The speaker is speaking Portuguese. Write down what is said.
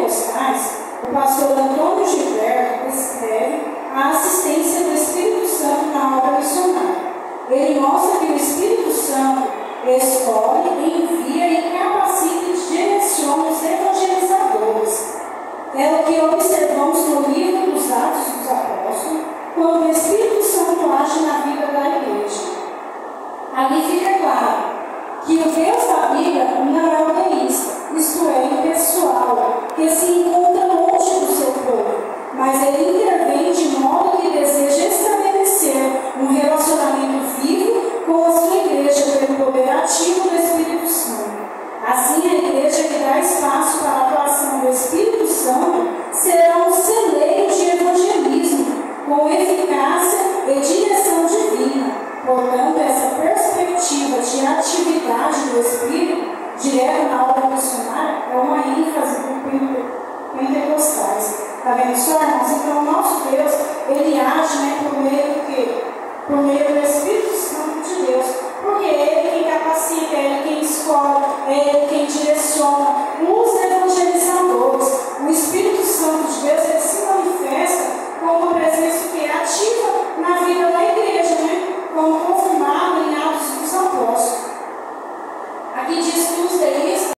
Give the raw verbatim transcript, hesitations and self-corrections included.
pentecostais, o pastor Antônio Gilberto descreve a assistência do Espírito Santo na obra missionária. Ele mostra que o Espírito Santo escolhe, envia e capacita e direciona os evangelizadores. É o que observamos no livro dos Atos dos Apóstolos, quando o Espírito Santo age na vida da igreja. Ali fica claro que o Deus da Bíblia não é egoísta, isto é, impessoal, que se encontra longe do seu povo, mas ele intervém de modo que deseja estabelecer um relacionamento vivo com a sua igreja pelo poder ativo do Espírito Santo. Assim, a igreja que dá espaço para a atuação do Espírito Santo será um celeiro de evangelismo, com eficácia e direção divina. Portanto, essa perspectiva de atividade do Espírito, direto na obra missionária, é uma ênfase do pentecostais. Está vendo só, irmãos? Então, o nosso Deus, ele age, né, por meio do quê? Por meio do Espírito Santo de Deus. Porque é ele quem capacita, é ele quem escolhe, é ele